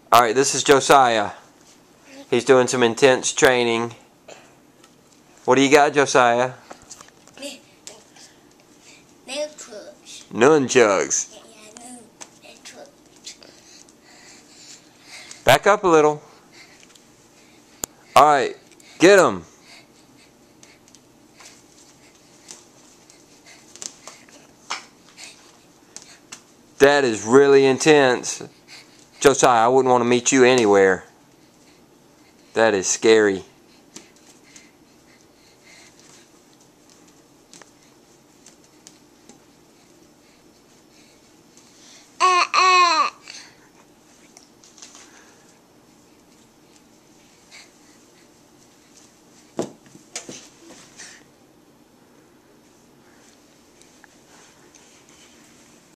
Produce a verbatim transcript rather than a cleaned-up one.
Alright, this is Josiah. He's doing some intense training. What do you got, Josiah? Nunchucks. Nunchucks. Yeah, yeah, nunchucks. Back up a little. Alright, get him. That is really intense. Josiah, I wouldn't want to meet you anywhere. That is scary.